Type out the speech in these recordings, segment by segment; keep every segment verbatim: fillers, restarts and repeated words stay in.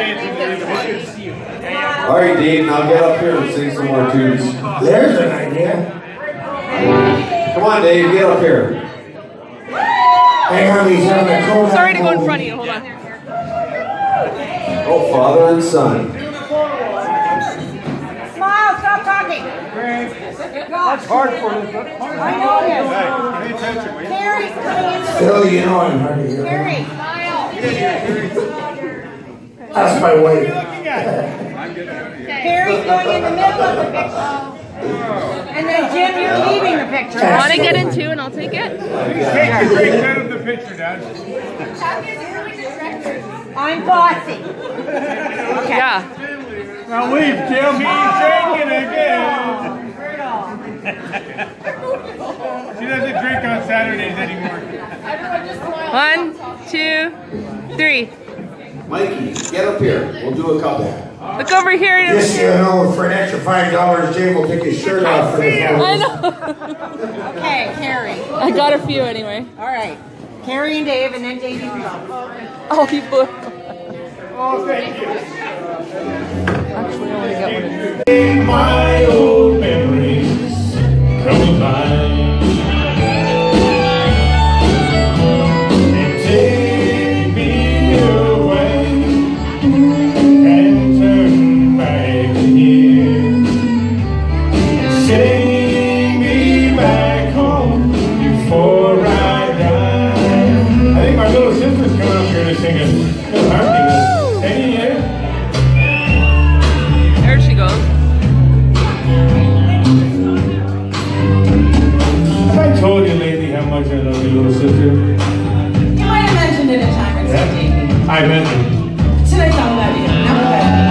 All right, Dave, now get up here and sing some more tunes. There's an idea. Come on, Dave, get up here. Hang on, he's on the corner. Sorry to go in front of you. Hold on. Oh, father and son. Smile, stop talking. That's hard for you. I know it is. Pay attention, will you? Carrie's coming in. Still, you know I'm hard to hear. Carrie, smile. That's my wife. Carrie's going in the middle of the picture. And then Jim, you're leaving the picture. Want to get in two and I'll take it? Take the drink out of the picture, Dad. I'm bossy. Okay. Yeah. Now leave, Jim. He's drinking again. She doesn't drink on Saturdays anymore. One, two, three. Mikey, get up here. We'll do a couple. Look over here. Just so you know, for an extra five dollars, Jay will take his shirt off for the I photos. know. Okay, Carrie. I got a few anyway. All right. Carrie and Dave, and then Dave you go. Oh, you blew. Oh, thank you. Actually, I want to get one of these. My old memories come by and take me away and turn back here and send me back home before I die. I think my little sister's coming up here to sing a little harmony. Can you hear? There she goes. Have I told you lately how much I love your little sister? You might have mentioned it in time or something. Yeah, I mentioned. Tonight's all about you. Never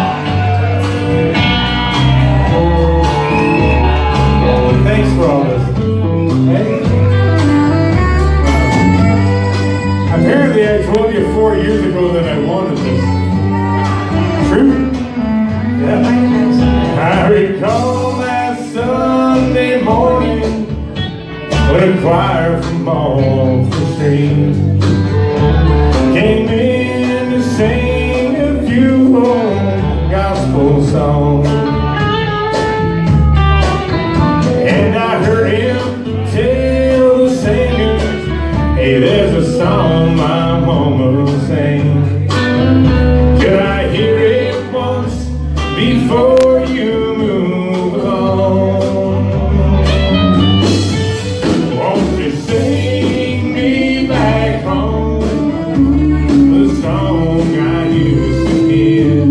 better. Thanks for all this. Hey? Apparently I told you four years ago that I wanted this. True? Yeah. I recall that Sunday morning when a choir from off the street came in to sing a few old gospel songs. And I heard him tell the singers, hey, there's a song my mama sang. Could I hear it once before you move on? Won't you sing me back home the song I used to hear?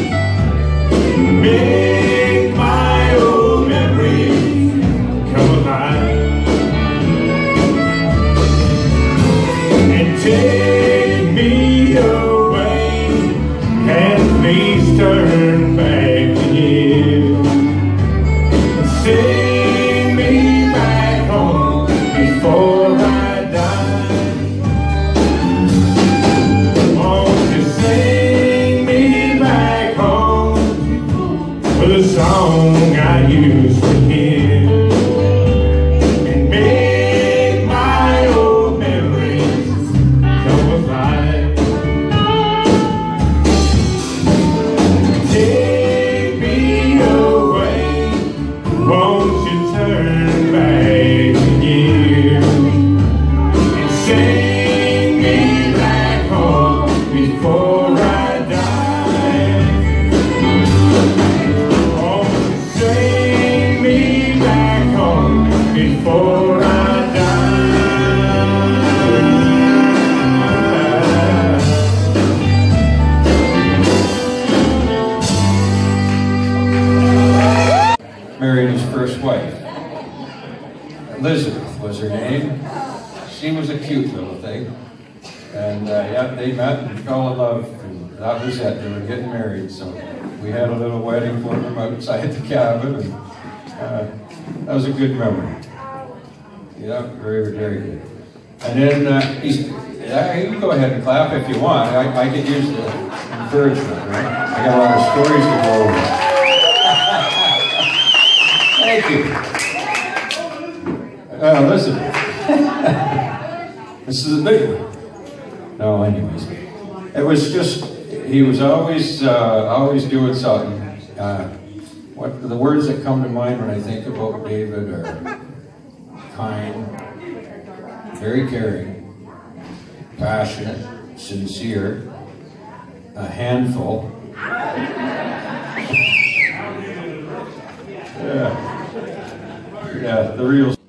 Make my old memories come alive and take me away and please turn back here. Sing me back home before I die. Won't you sing me back home with a song I used to hear and make my old memories come alive. Take me away, won't you turn back here and sing me back home before I die. Won't you sing me back home before I Married his first wife. Elizabeth was her name. She was a cute little thing. And uh, yeah, they met and fell in love. And that was it. They were getting married. So we had a little wedding for them outside the cabin. And uh, that was a good memory. Yeah, very, very good. And then uh, he's, yeah, you can go ahead and clap if you want. I, I could use the encouragement, right? I got a lot of stories to go over. Thank you. Uh, Elizabeth. This is a big one. No, anyways. It was just, he was always, uh, always doing something. Uh, what the words that come to mind when I think about David are kind, very caring, passionate, sincere, a handful. Yeah, yeah, the real.